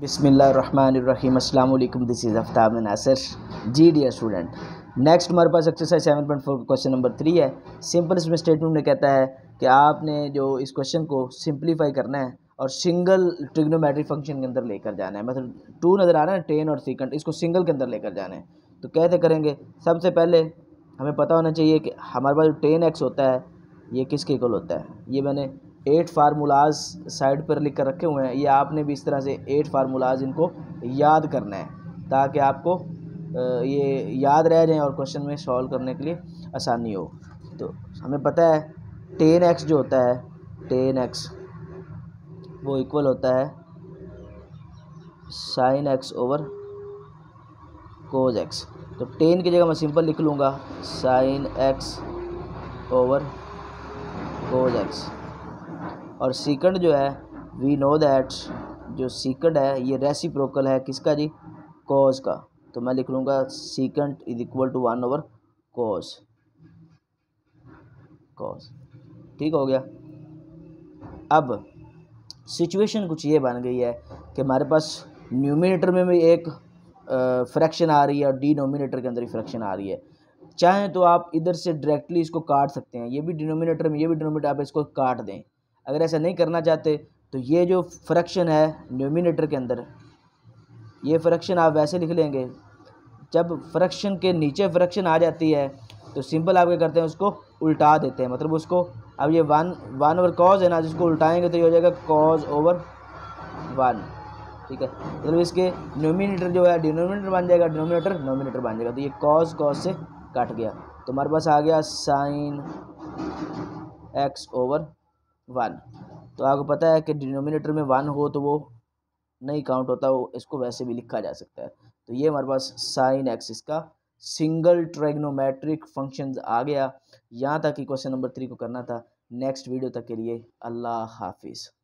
बिस्मिल्लाहिर्रहमानिर्रहीम अस्सलाम वालेकुम, दिस इज़ आफ्ताब नासिर। जी डियर स्टूडेंट, नेक्स्ट हमारे पास एक्सरसाइज 7.4 क्वेश्चन नंबर 3 है। सिंपल इसमें स्टेटमेंट में कहता है कि आपने जो इस क्वेश्चन को सिंप्लीफाई करना है और सिंगल ट्रिग्नोमेट्रिक फंक्शन के अंदर लेकर जाना है। मतलब टू नज़र आ रहा है ना, टेन और सीकेंड, इसको सिंगल के अंदर लेकर जाना है। तो कैसे करेंगे? सबसे पहले हमें पता होना चाहिए कि हमारे पास जो टेन एक्स होता है ये किसके इक्वल होता है। ये मैंने 8 फार्मूलाज साइड पर लिख कर रखे हुए हैं। ये आपने भी इस तरह से 8 फार्मूलाज इनको याद करना है ताकि आपको ये याद रह जाएं और क्वेश्चन में सॉल्व करने के लिए आसानी हो। तो हमें पता है टेन एक्स जो होता है, टेन एक्स वो इक्वल होता है sine x over cos x. तो टेन की जगह मैं सिंपल लिख लूँगा sine x over cos x. और सीकंड जो है, वी नो दैट जो सीकंड है ये रेसिप्रोकल है किसका जी? कॉज का। तो मैं लिख लूँगा second is equal to 1 over cos. Cos ठीक हो गया। अब सिचुएशन कुछ ये बन गई है कि हमारे पास न्यूमिनेटर में भी एक फ्रैक्शन आ रही है और डिनोमिनेटर के अंदर ही फ्रैक्शन आ रही है। चाहें तो आप इधर से डायरेक्टली इसको काट सकते हैं, ये भी डिनोमिनेटर में, ये भी डिनोमिनेटर, आप इसको काट दें। अगर ऐसा नहीं करना चाहते तो ये जो फ्रैक्शन है न्यूमिनेटर के अंदर, ये फ्रैक्शन आप वैसे लिख लेंगे। जब फ्रैक्शन के नीचे फ्रैक्शन आ जाती है तो सिंपल आप क्या करते हैं, उसको उल्टा देते हैं। मतलब उसको, अब ये वन ओवर कॉज है ना, जिसको उल्टाएंगे तो ये हो जाएगा कॉज ओवर 1। ठीक है, मतलब इसके न्यूमिनेटर जो है डिनोमिनेटर बन जाएगा, डिनोमिनेटर नोमिनेटर बन जाएगा। तो ये कॉज कॉज से कट गया, तो हमारे पास आ गया साइन एक्स ओवर 1। तो आपको पता है कि डिनोमिनेटर में 1 हो तो वो नहीं काउंट होता, वो इसको वैसे भी लिखा जा सकता है। तो ये हमारे पास साइन एक्स इसका सिंगल ट्राइग्नोमेट्रिक फंक्शन आ गया। यहाँ तक कि क्वेश्चन नंबर 3 को करना था। नेक्स्ट वीडियो तक के लिए अल्लाह हाफिज़।